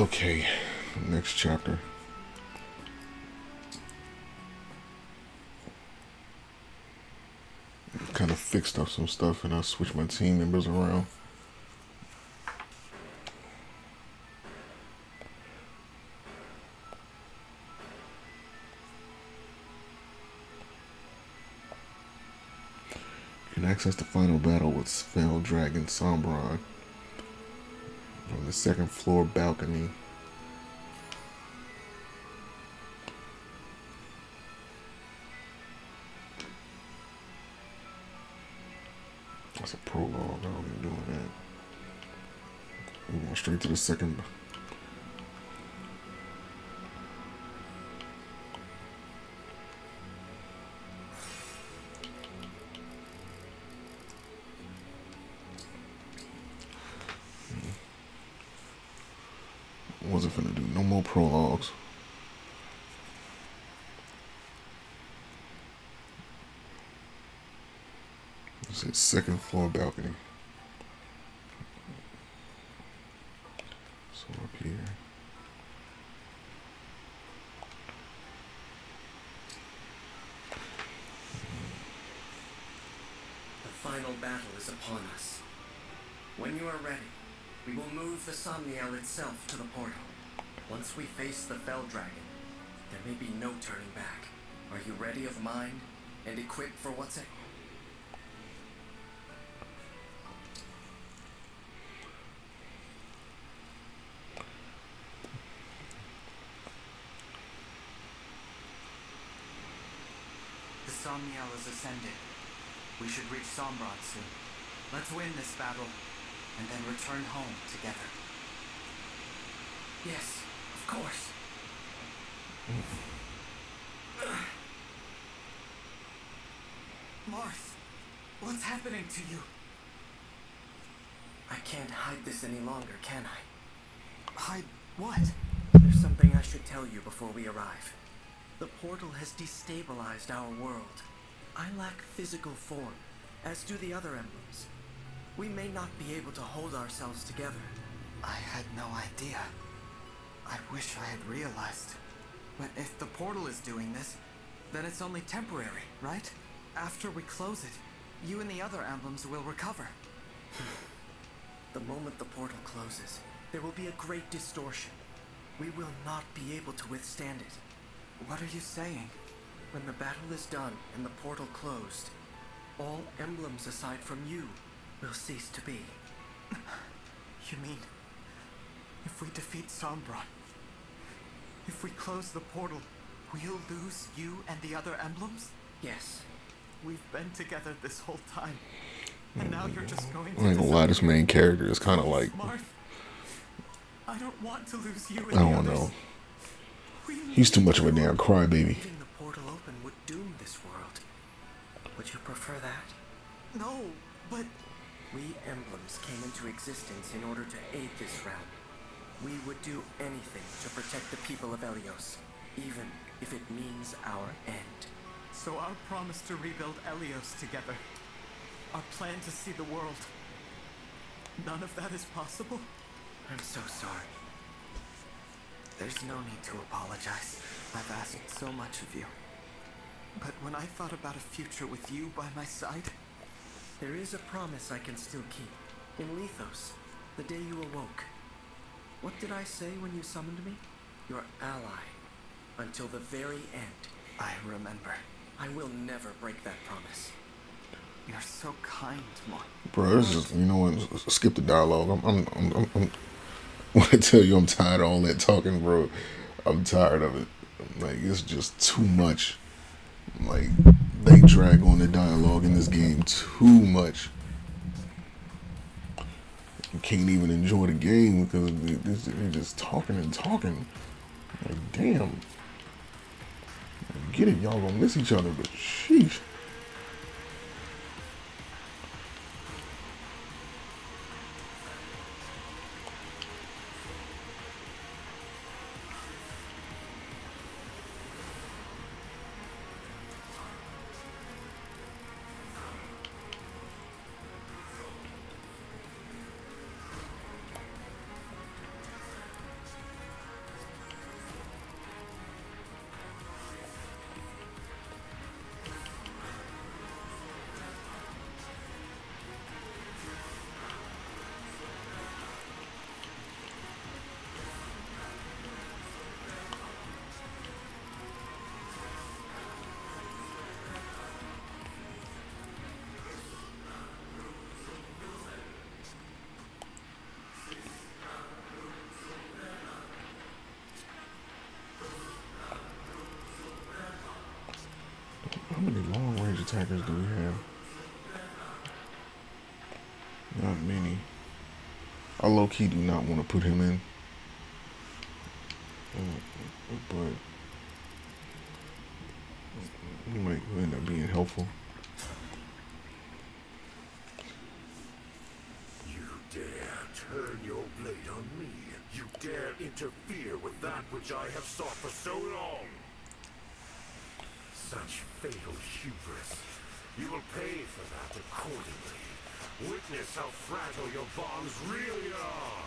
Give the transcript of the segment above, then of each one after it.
Okay, next chapter. Kind of fixed up some stuff and I switched my team members around. You can access the final battle with Spell Dragon Sombron on the second floor balcony. That's a prologue. I don't even doing that. We're going straight to the second. Wasn't finna do no more prologues. It's a second floor balcony. So up here. The final battle is upon us. When you are ready, we will move the Somniel itself to the portal. Once we face the Fell Dragon, there may be no turning back. Are you ready of mind and equipped for what's ahead? The Somniel is ascended. We should reach Sombron soon. Let's win this battle, and then return home together. Yes, of course. Marth, what's happening to you? I can't hide this any longer, can I? Hide what? There's something I should tell you before we arrive. The portal has destabilized our world. I lack physical form, as do the other emblems. We may not be able to hold ourselves together. I had no idea. I wish I had realized. But if the portal is doing this, then it's only temporary, right? After we close it, you and the other emblems will recover. The moment the portal closes, there will be a great distortion. We will not be able to withstand it. What are you saying? When the battle is done and the portal closed, all emblems aside from you will cease to be. You mean, if we defeat Sombron, if we close the portal, we'll lose you and the other emblems? Yes. We've been together this whole time, and now you're just going to... I ain't gonna lie, this main character is kind of like... Marth, I don't want to lose you and I the don't others. know. He's too much of a damn crybaby. Leaving the portal open would doom this world. Would you prefer that? No, but... We emblems came into existence in order to aid this realm. We would do anything to protect the people of Elyos, even if it means our end. So our promise to rebuild Elyos together, our plan to see the world, none of that is possible? I'm so sorry. There's no need to apologize. I've asked so much of you. But when I thought about a future with you by my side... There is a promise I can still keep. In Lethos, the day you awoke. What did I say when you summoned me? Your ally. Until the very end. I remember. I will never break that promise. You're so kind, Marth. Bro, this is, you know what, skip the dialogue. When I tell you I'm tired of all that talking, bro, I'm tired of it. Like, it's just too much. Like, they drag on the dialogue in this game too much. You can't even enjoy the game because they're just talking and talking. Like, damn. I get it, y'all gonna miss each other, but sheesh. dragons do we have? Not many. I low-key do not want to put him in. But he might end up being helpful. You dare turn your blade on me. You dare interfere with that which I have sought for so long. Such fatal hubris. You will pay for that accordingly. Witness how fragile your bonds really are.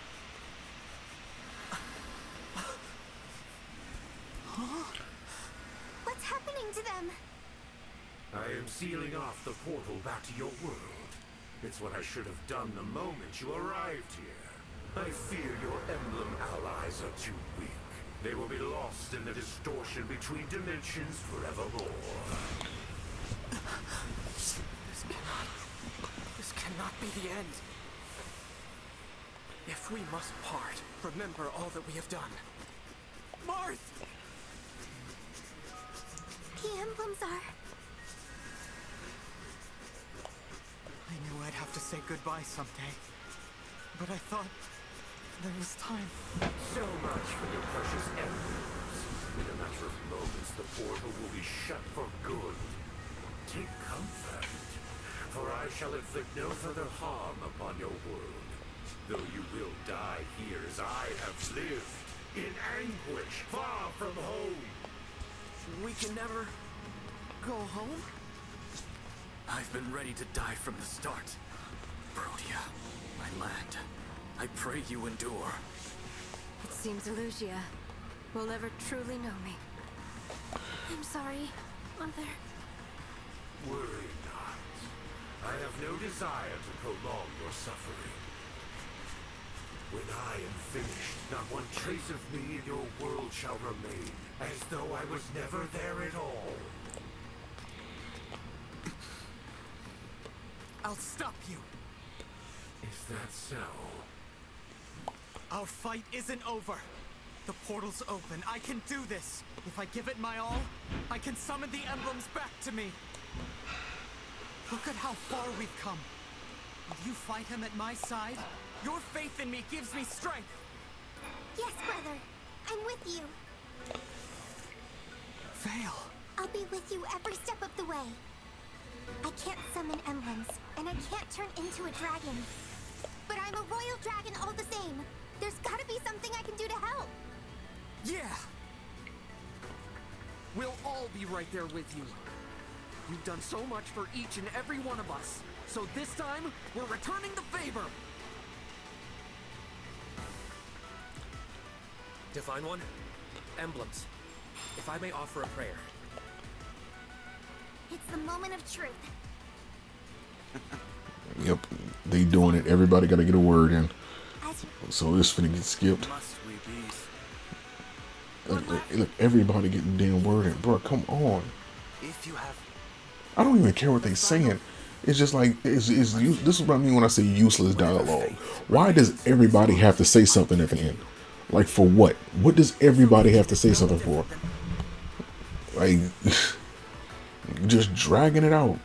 What's happening to them? I am sealing off the portal back to your world. It's what I should have done the moment you arrived here. I fear your emblem allies are too weak. They will be lost in the distortion between dimensions forevermore. This cannot be the end. If we must part, remember all that we have done. Marth! The emblems are... I knew I'd have to say goodbye someday. But I thought there was time. So much for your precious emblems. In a matter of moments, the portal will be shut for good. Take comfort, for I shall inflict no further harm upon your world. Though you will die here as I have lived, in anguish, far from home. We can never go home? I've been ready to die from the start. Brodia, my land. I pray you endure. It seems Elusia will never truly know me. I'm sorry, Mother. Worry not. I have no desire to prolong your suffering. When I am finished, not one trace of me in your world shall remain, as though I was never there at all. I'll stop you. Is that so? Our fight isn't over. The portal's open. I can do this. If I give it my all, I can summon the emblems back to me. Look at how far we've come. Will you fight him at my side? Your faith in me gives me strength. Yes, brother. I'm with you. Vale. I'll be with you every step of the way. I can't summon emblems, and I can't turn into a dragon. But I'm a royal dragon all the same. There's gotta be something I can do to help. Yeah. We'll all be right there with you. You've done so much for each and every one of us. So this time, we're returning the favor. Divine One, emblems. If I may offer a prayer. It's the moment of truth. Yep, they doing it. Everybody got to get a word in. As you... So it's finna get skipped. Must we be? Look, everybody getting damn word in. Bro, come on. If you have... I don't even care what they saying. It's just like, this is what I mean when I say useless dialogue. Why does everybody have to say something at the end? Like, for what? What does everybody have to say something for? Like, just dragging it out.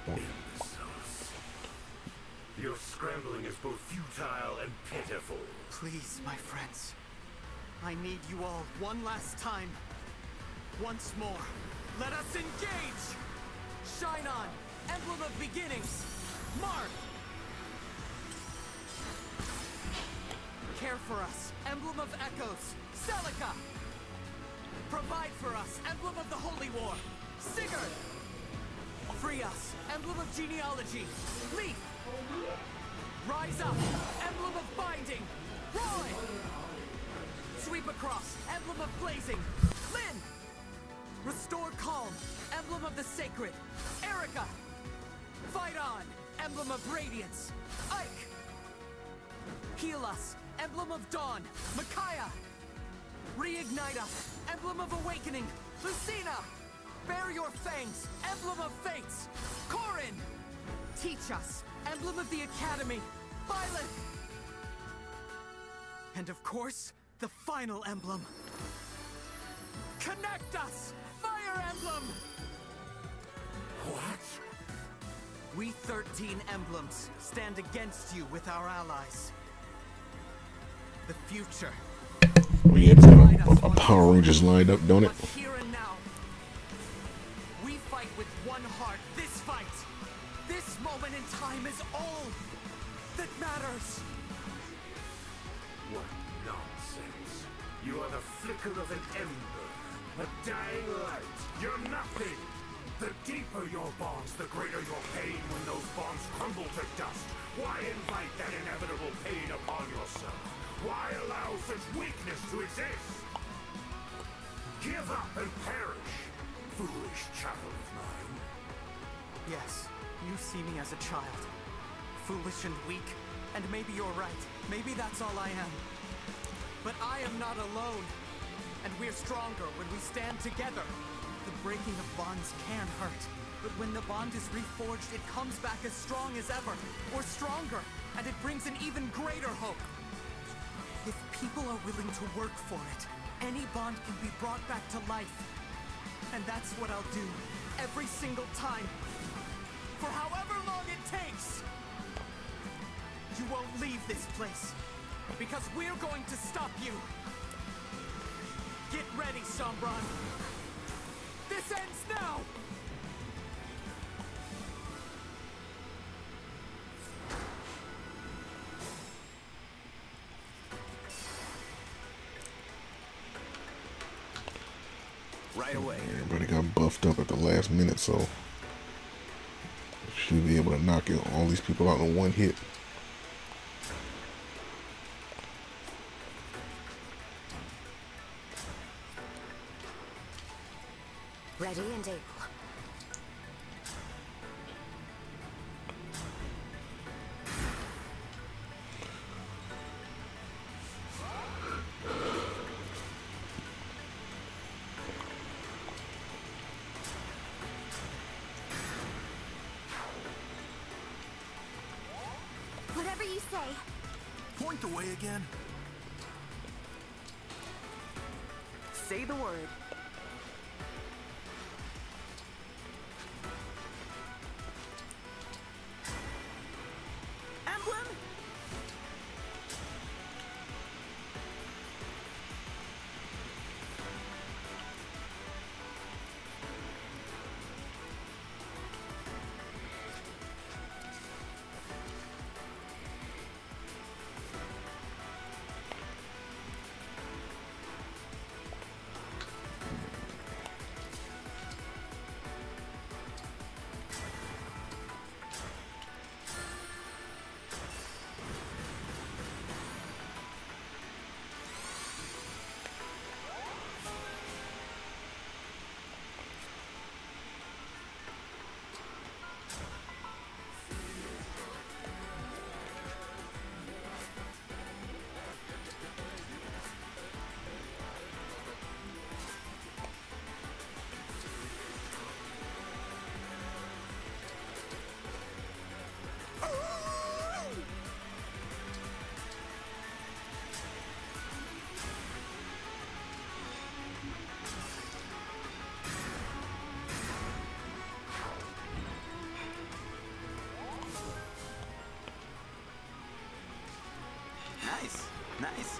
Your scrambling is both futile and pitiful. Please, my friends. I need you all one last time. Once more. Let us engage! Shine on! Emblem of beginnings! Mark! Care for us! Emblem of echoes! Celica! Provide for us! Emblem of the Holy War! Sigurd! Free us! Emblem of genealogy! Leaf! Rise up! Emblem of binding! Roy! Sweep across! Emblem of blazing! Lynn! Restore calm! Emblem of the sacred! Erica! Fight on! Emblem of radiance! Ike! Heal us! Emblem of dawn! Micaiah! Reignite us! Emblem of awakening! Lucina! Bear your fangs! Emblem of fates! Corin! Teach us! Emblem of the academy! Violet! And of course, the final emblem! Connect us! Fire Emblem! What? We 13 emblems stand against you with our allies. The future. We had a Power Rangers lined up, don't it? But here and now, we fight with one heart. This fight, this moment in time is all that matters. What nonsense. You are the flicker of an ember, a dying light. You're nothing. The deeper your bonds, the greater your pain when those bonds crumble to dust. Why invite that inevitable pain upon yourself? Why allow such weakness to exist? Give up and perish, foolish child of mine. Yes, you see me as a child. Foolish and weak. And maybe you're right. Maybe that's all I am. But I am not alone. And we're stronger when we stand together. The breaking of bonds can hurt. But when the bond is reforged, it comes back as strong as ever. Or stronger. And it brings an even greater hope. If people are willing to work for it, any bond can be brought back to life. And that's what I'll do. Every single time. For however long it takes. You won't leave this place. Because we're going to stop you. Get ready, Sombron. This ends now! Right away. Everybody got buffed up at the last minute, so should be able to knock all these people out in one hit. Ready and able. Whatever you say. Point the way again. Say the word. Emblem? Nice, nice.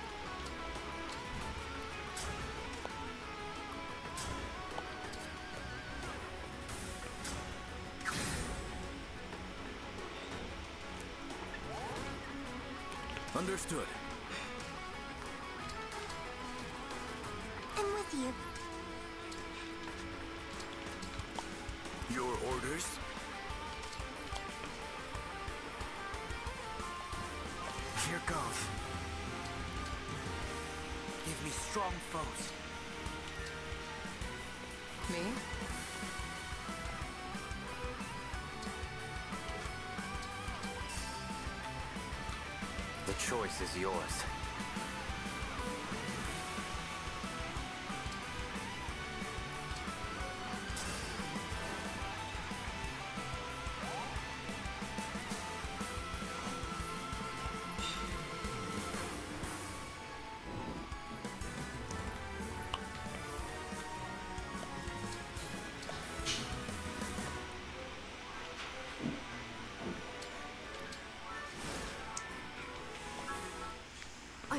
Understood. I'm with you. Your orders? Here goes. Give me strong foes. Me? The choice is yours.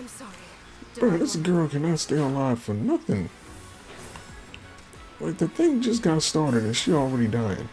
I'm sorry. Did Bro, I this want- girl cannot stay alive for nothing. Like, the thing just got started and she already dying.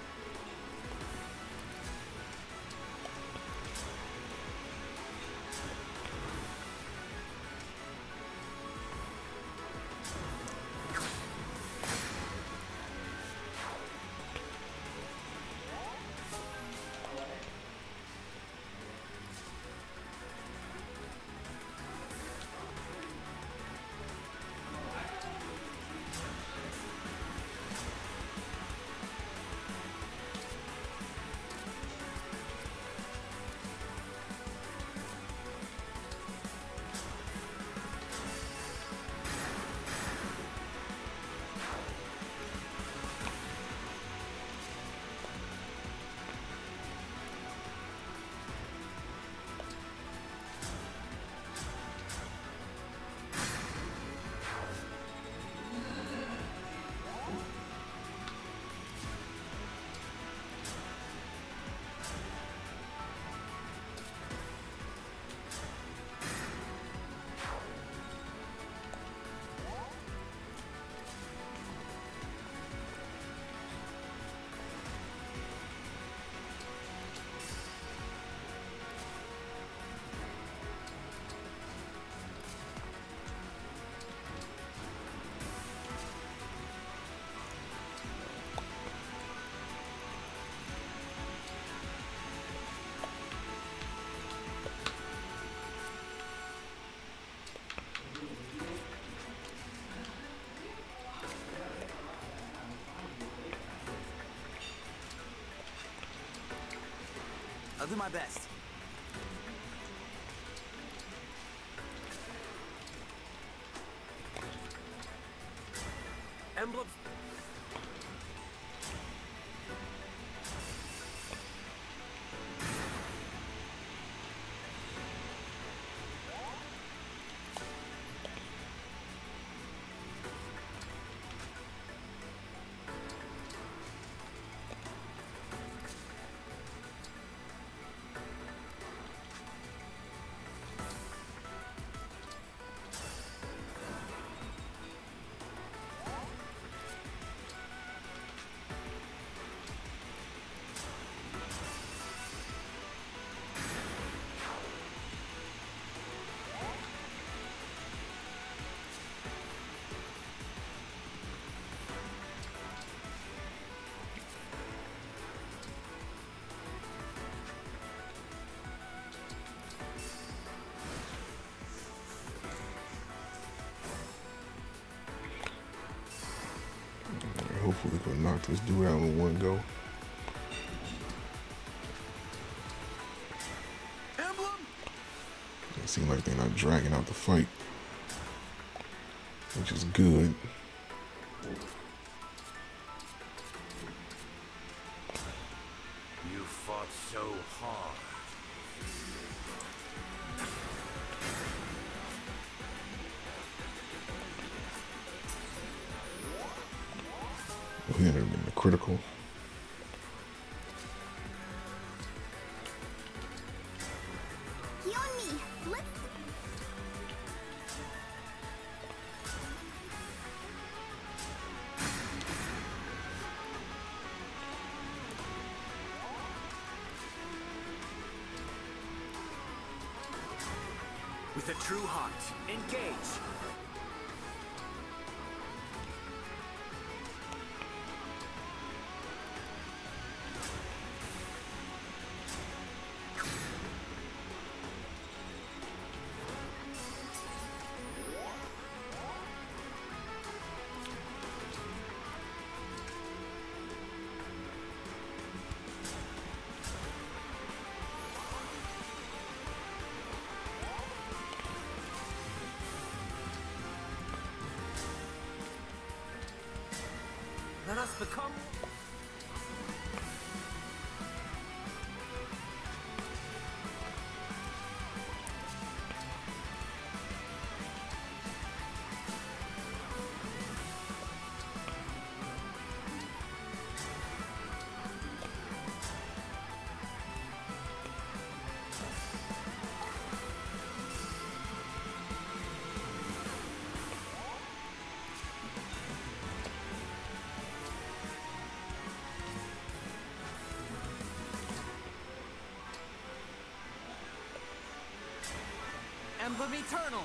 I'll do my best. Emblems. Hopefully, we can knock this dude out in one go. Emblem! It seems like they're not dragging out the fight, which is good. You fought so hard. Oh, he ended up getting a critical. You and me. Let's. With a true heart, engage. Let us become. Emblem Eternal!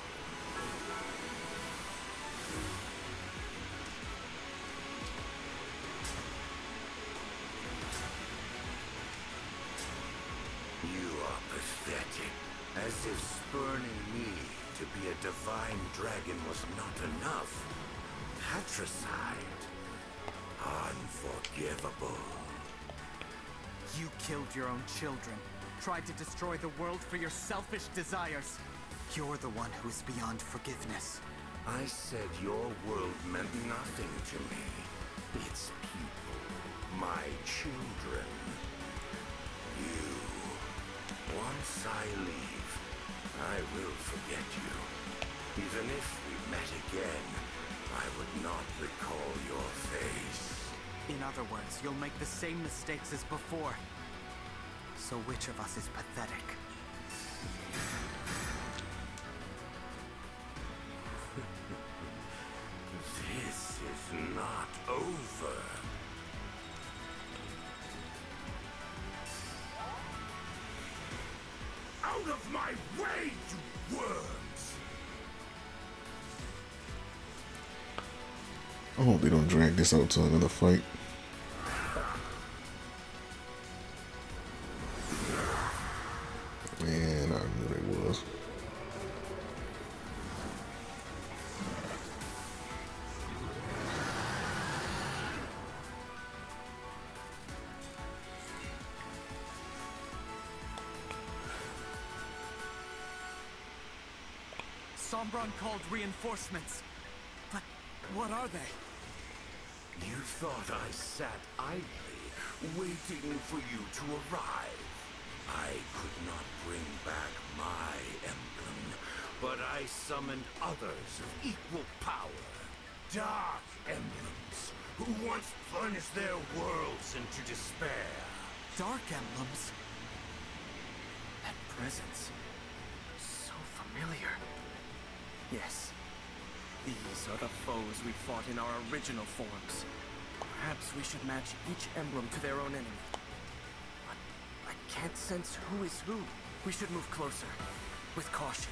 You are pathetic. As if spurning me to be a divine dragon was not enough. Patricide. Unforgivable. You killed your own children, tried to destroy the world for your selfish desires. You're the one who is beyond forgiveness. I said your world meant nothing to me. Its people, my children. You. Once I leave, I will forget you. Even if we met again, I would not recall your face. In other words, you'll make the same mistakes as before. So which of us is pathetic? This is not over. Out of my way, you worms! I hope they don't drag this out to another fight. Man, I knew they was. Sombron called reinforcements. But what are they? You thought I sat idly, waiting for you to arrive. I could not bring back my emblem, but I summoned others of equal power. Dark emblems, who once plunged their worlds into despair. Dark emblems? That presence. So familiar. Yes. These are the foes we fought in our original forms. Perhaps we should match each emblem to their own enemy. But I can't sense who is who. We should move closer, with caution.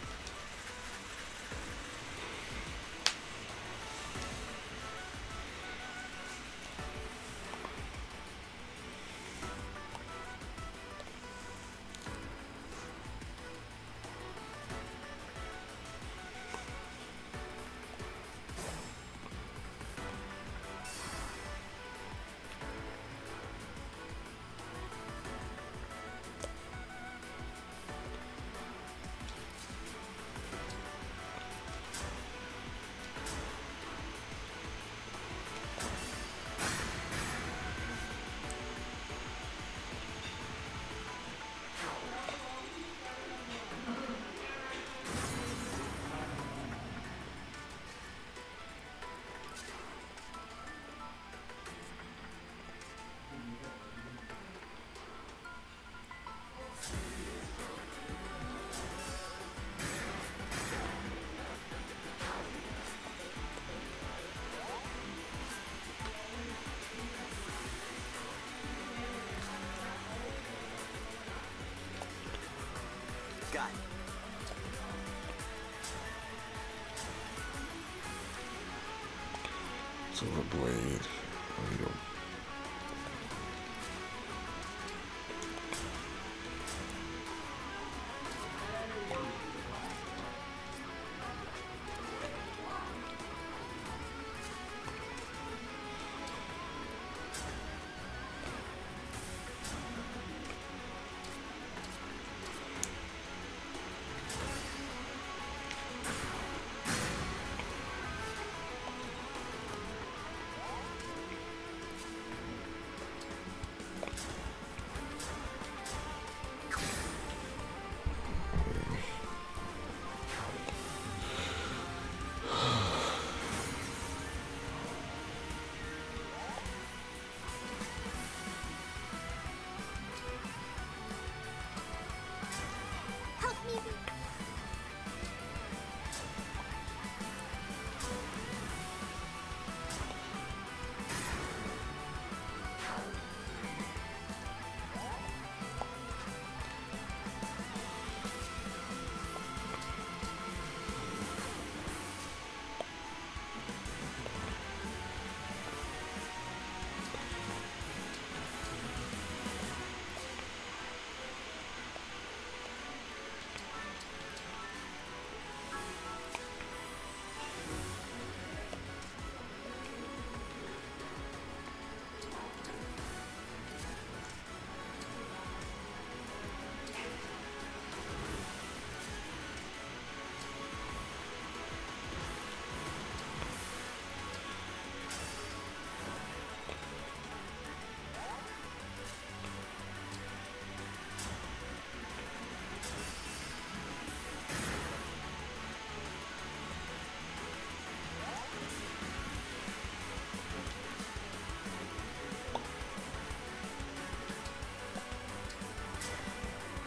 Got it. Silver blade. There we go.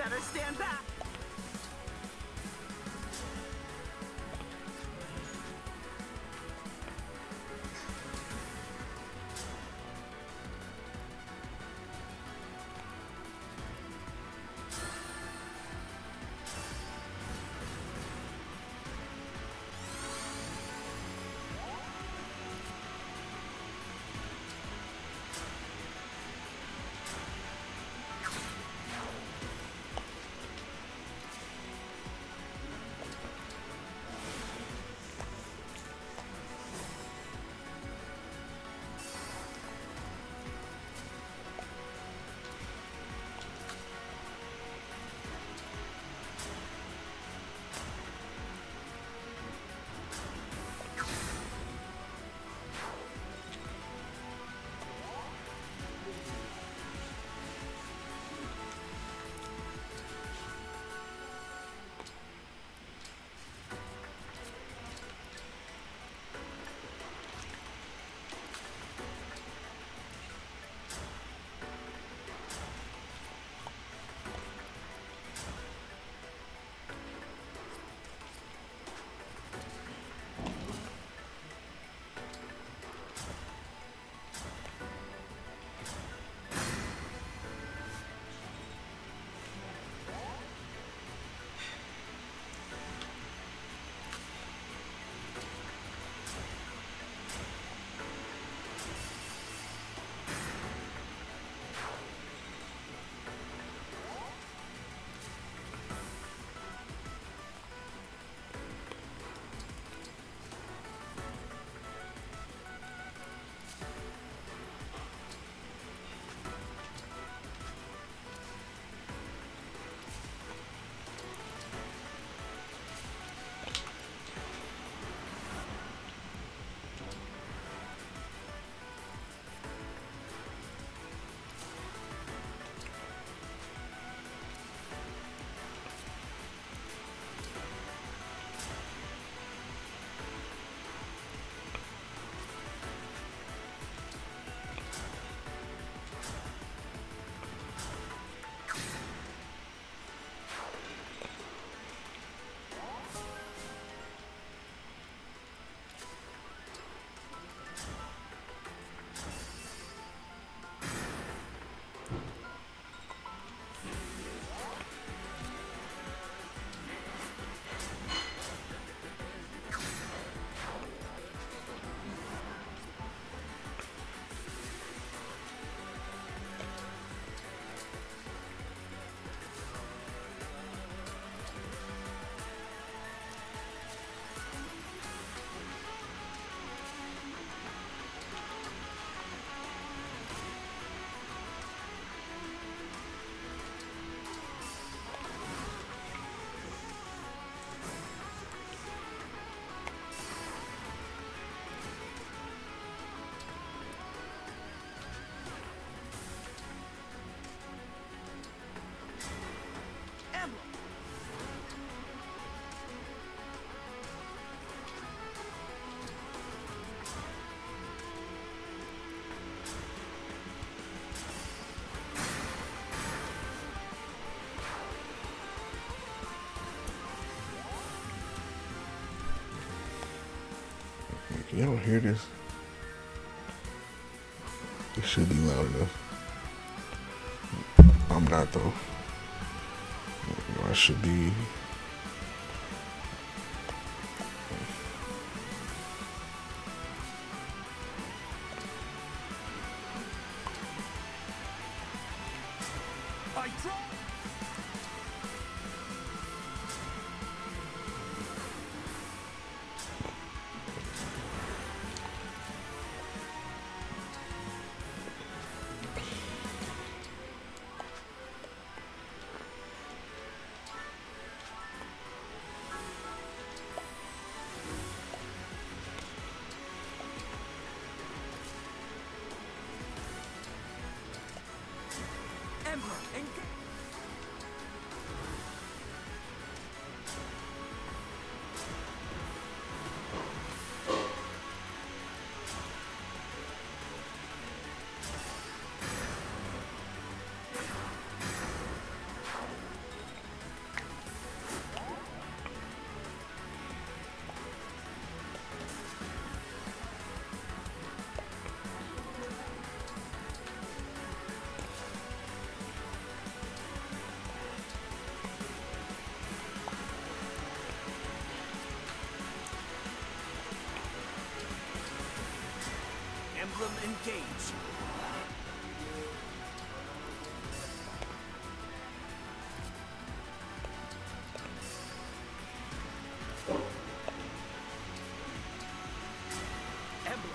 better stand back. You don't hear this? It should be loud enough. I'm not though. I should be. I draw. Emperor, engage. Engage. Emblem.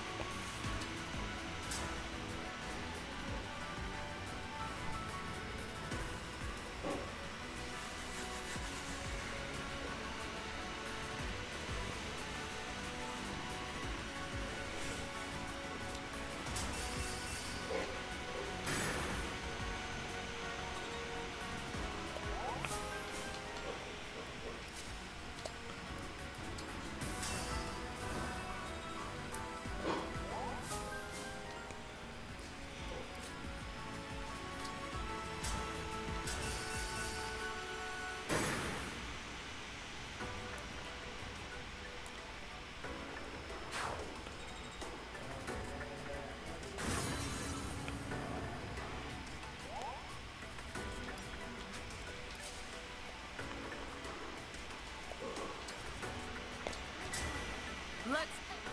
Let's...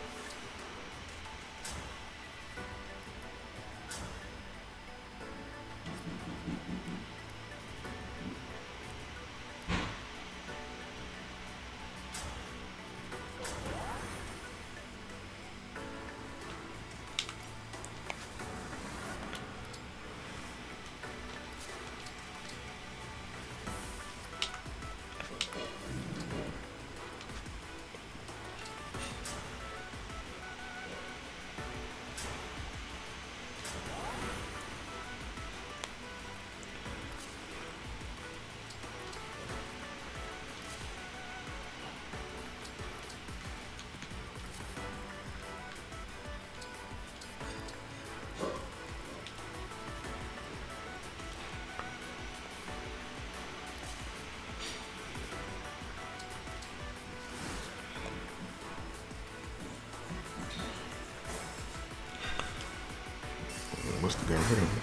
Must have got rid of him.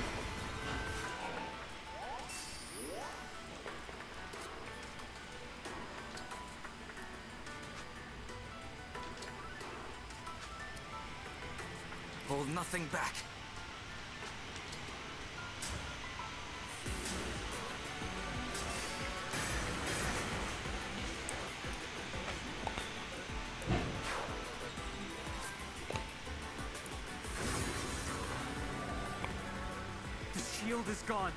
Hold nothing back. The shield is gone.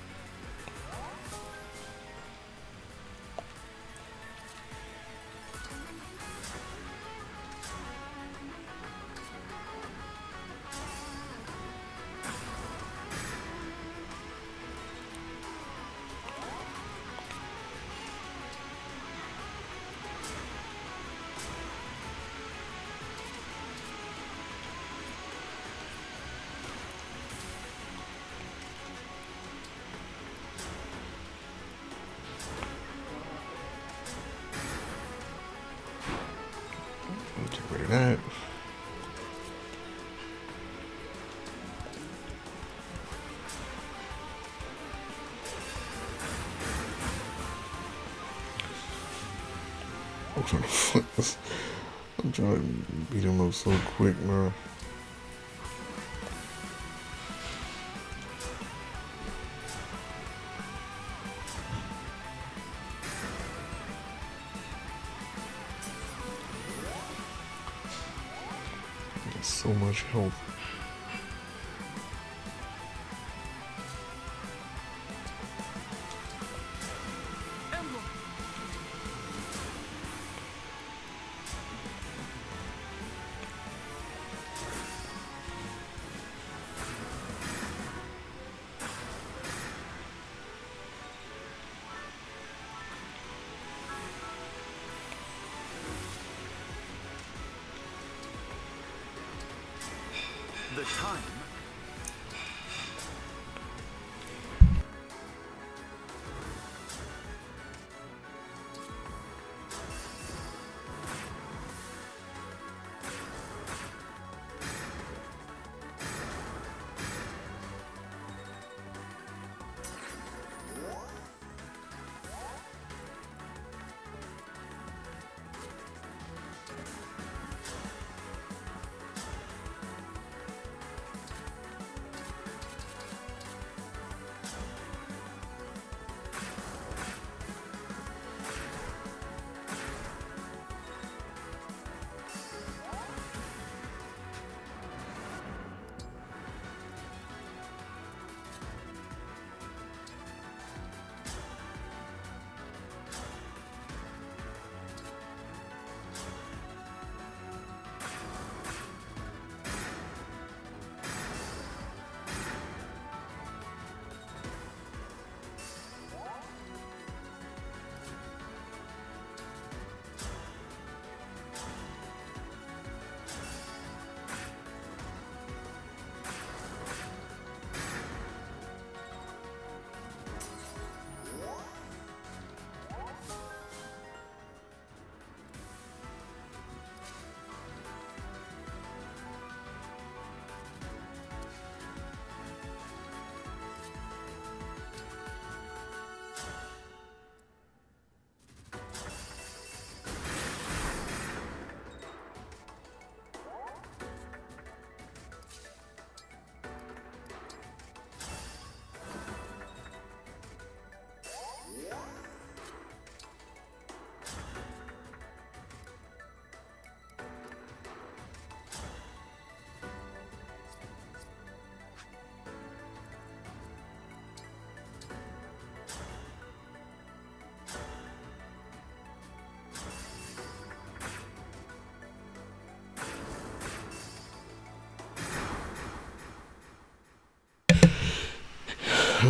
Get rid of that. I'm trying to flip this. I'm trying to beat him up so quick, man. So much health. Emblem. The time.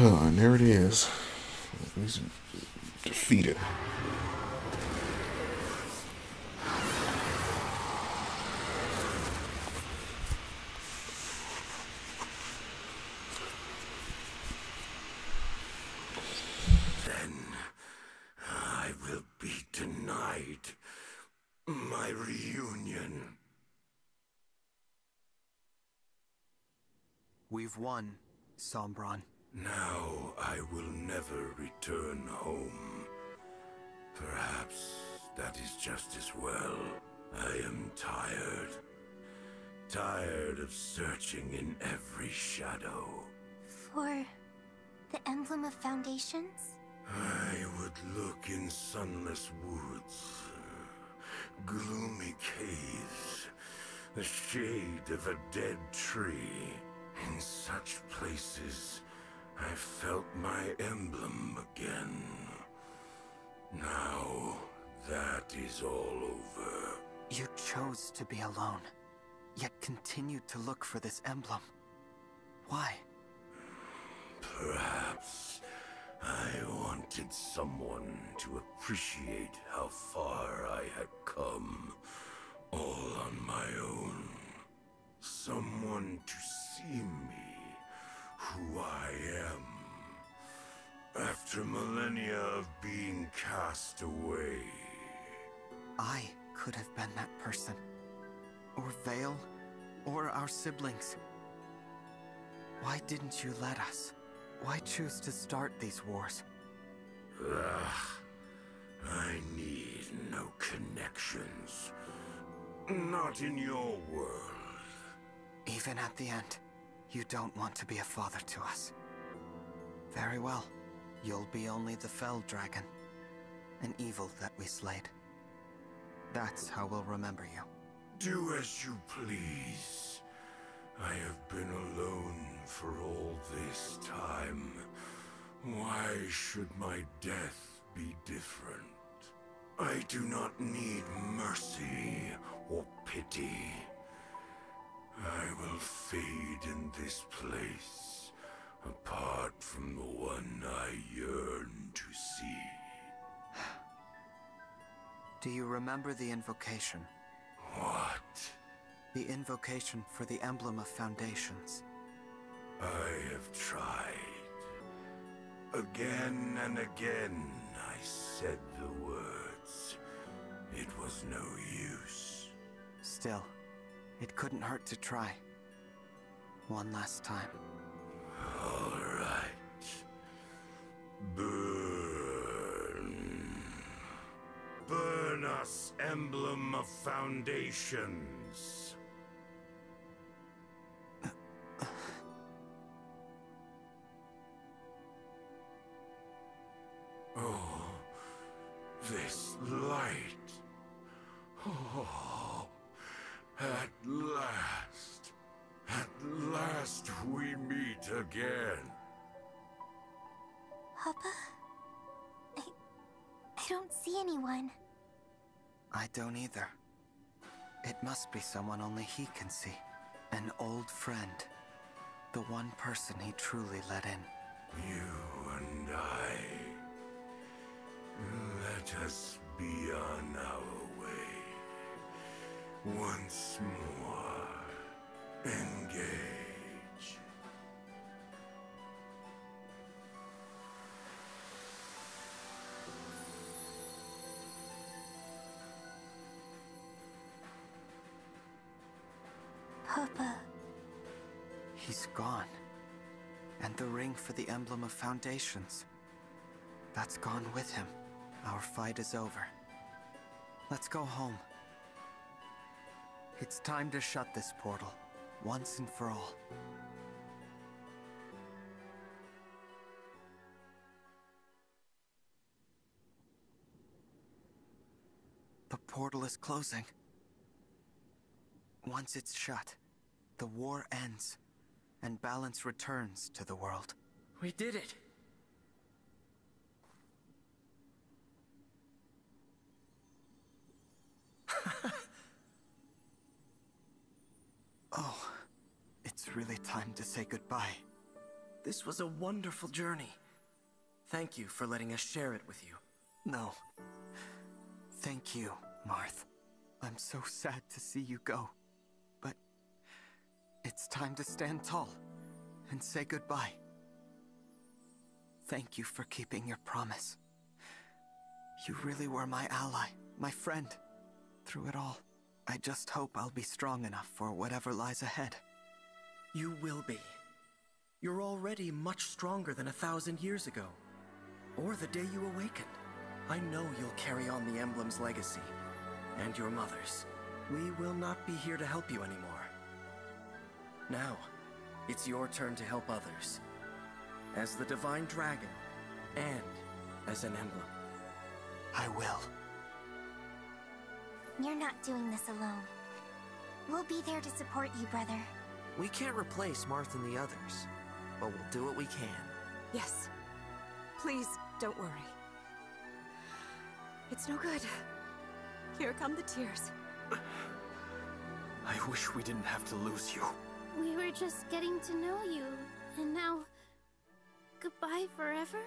And there it is. He's defeated. Then I will be denied my reunion. We've won, Sombron. Now I will never return home. Perhaps that is just as well. I am tired. Tired of searching in every shadow. For the Emblem of Foundations? I would look in sunless woods, gloomy caves, the shade of a dead tree. In such places, I felt my emblem again. Now, that is all over. You chose to be alone, yet continued to look for this emblem. Why? Perhaps I wanted someone to appreciate how far I had come, all on my own. Someone to see me, who I am, after millennia of being cast away. I could have been that person. Or Vale, or our siblings. Why didn't you let us? Why choose to start these wars? I need no connections. Not in your world. Even at the end, you don't want to be a father to us. Very well. You'll be only the Fell Dragon, an evil that we slayed. That's how we'll remember you. Do as you please. I have been alone for all this time. Why should my death be different? I do not need mercy or pity. I will fade in this place, apart from the one I yearn to see. Do you remember the invocation? What? The invocation for the Emblem of Foundations. I have tried. Again and again I said the words. It was no use. Still, it couldn't hurt to try. One last time. All right. Burn. Burn us, Emblem of Foundations. Oh, this light. Oh, at last we meet again. Papa? I don't see anyone. I don't either. It must be someone only he can see. An old friend. The one person he truly let in. You and I. Let us be on our way. Once more. Engage. Papa. He's gone. And the ring for the Emblem of Foundations. That's gone with him. Our fight is over. Let's go home. It's time to shut this portal, once and for all. The portal is closing. Once it's shut, the war ends, and balance returns to the world. We did it! Oh, it's really time to say goodbye. This was a wonderful journey. Thank you for letting us share it with you. No. Thank you, Marth. I'm so sad to see you go. But it's time to stand tall and say goodbye. Thank you for keeping your promise. You really were my ally, my friend, through it all. I just hope I'll be strong enough for whatever lies ahead. You will be. You're already much stronger than 1,000 years ago. Or the day you awakened. I know you'll carry on the Emblem's legacy. And your mother's. We will not be here to help you anymore. Now, it's your turn to help others. As the Divine Dragon, and as an Emblem. I will. You're not doing this alone. We'll be there to support you, brother. We can't replace Marth and the others, but we'll do what we can. Yes. Please, don't worry. It's no good. Here come the tears. I wish we didn't have to lose you. We were just getting to know you, and now... goodbye forever?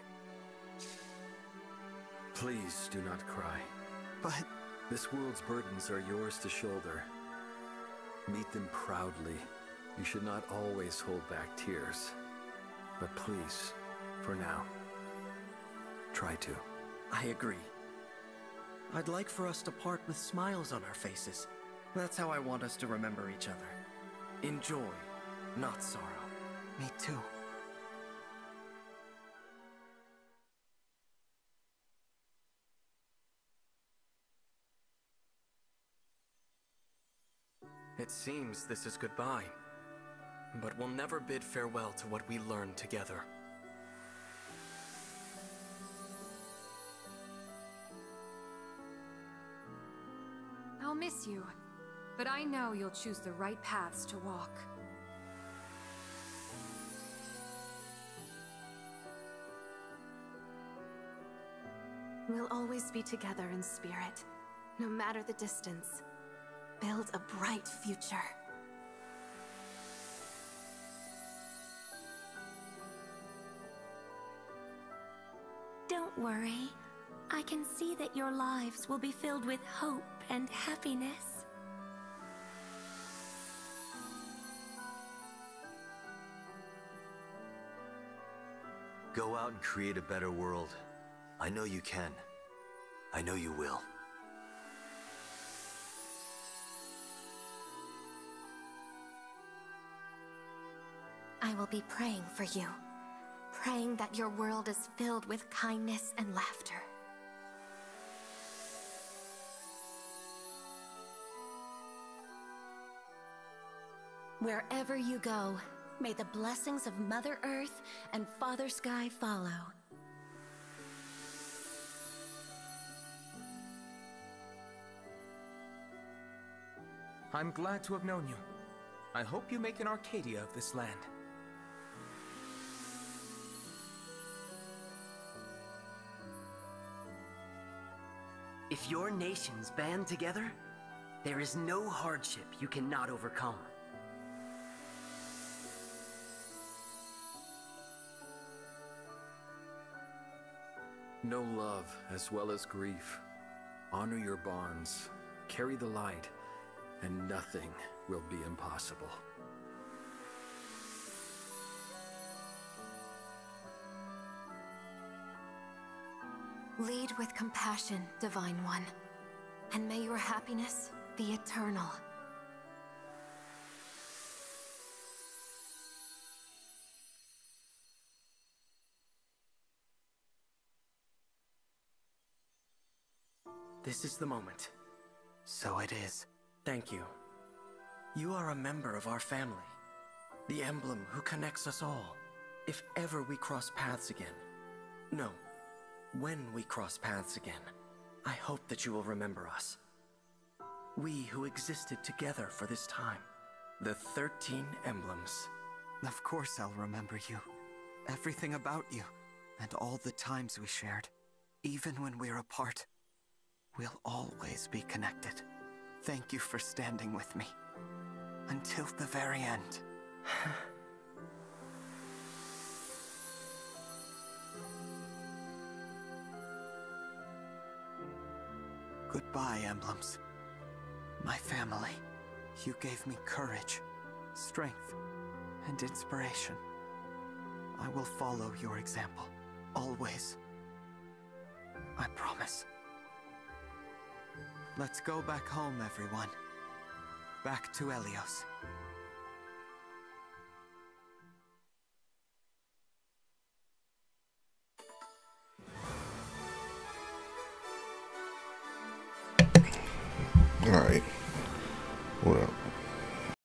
Please do not cry. But... This world's burdens are yours to shoulder. Meet them proudly. You should not always hold back tears. But please, for now, try to. I agree. I'd like for us to part with smiles on our faces. That's how I want us to remember each other. In joy, not sorrow. Me too. It seems this is goodbye. But we'll never bid farewell to what we learned together. I'll miss you, but I know you'll choose the right paths to walk. We'll always be together in spirit, no matter the distance. Build a bright future. Don't worry. I can see that your lives will be filled with hope and happiness. Go out and create a better world. I know you can. I know you will. I will be praying for you. Praying that your world is filled with kindness and laughter. Wherever you go, may the blessings of Mother Earth and Father Sky follow. I'm glad to have known you. I hope you make an Arcadia of this land. If your nations band together, there is no hardship you cannot overcome. Know love as well as grief. Honor your bonds. Carry the light, and nothing will be impossible. Lead with compassion, Divine One, and may your happiness be eternal. This is the moment. So it is. Thank you. You are a member of our family. The emblem who connects us all. If ever we cross paths again. No. When we cross paths again, I hope that you will remember us. We who existed together for this time. The 13 emblems. Of course I'll remember you. Everything about you, and all the times we shared. Even when we're apart, we'll always be connected. Thank you for standing with me. Until the very end. Goodbye, emblems. My family. You gave me courage, strength, and inspiration. I will follow your example, always. I promise. Let's go back home, everyone. Back to Elyos. All right.